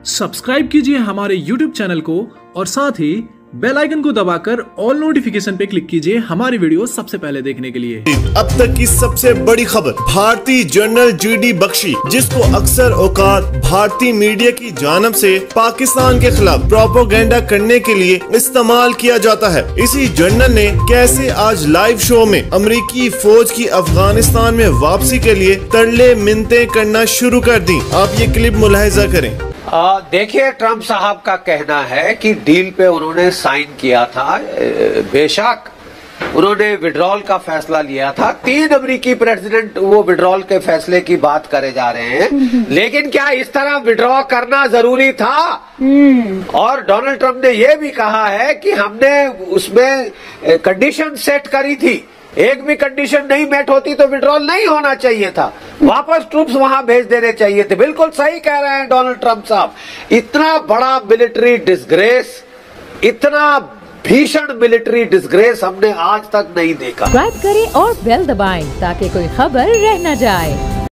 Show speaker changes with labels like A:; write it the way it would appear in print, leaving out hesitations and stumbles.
A: Subscribe कीजिए हमारे YouTube channel को और साथ ही बेल आइकन को दबाकर ऑल नोटिफिकेशन पे क्लिक कीजिए हमारी वीडियो सबसे पहले देखने के लिए।
B: अब तक की सबसे बड़ी खबर, भारतीय जनरल जीडी बख्शी, जिसको अक्सर औकात भारतीय मीडिया की जानब से पाकिस्तान के खिलाफ प्रोपेगेंडा करने के लिए इस्तेमाल किया जाता है। इसी जनरल ने कैसे आज लाइव शो में अमेरिकी फौज की अफगानिस्तान में वापसी के लिए तरले मिन्नतें करना शुरू कर दी। आप ये क्लिप मुलाहिजा करें।
C: देखिए, ट्रंप साहब का कहना है कि डील पे उन्होंने साइन किया था, बेशक उन्होंने विड्रॉल का फैसला लिया था। 3 अमेरिकी प्रेसिडेंट वो विड्रॉल के फैसले की बात करे जा रहे हैं, लेकिन क्या इस तरह विड्रॉ करना जरूरी था? और डोनाल्ड ट्रंप ने यह भी कहा है कि हमने उसमें कंडीशन सेट करी थी, एक भी कंडीशन नहीं मेट होती तो विड्रॉल नहीं होना चाहिए था, वापस ट्रूप्स वहां भेज देने चाहिए थे। बिल्कुल सही कह रहे हैं डोनाल्ड ट्रंप साहब। इतना बड़ा मिलिट्री डिसग्रेस, इतना भीषण मिलिट्री डिसग्रेस हमने आज तक नहीं देखा।
D: सब्सक्राइब करें और बेल दबाएं ताकि कोई खबर रह न जाए।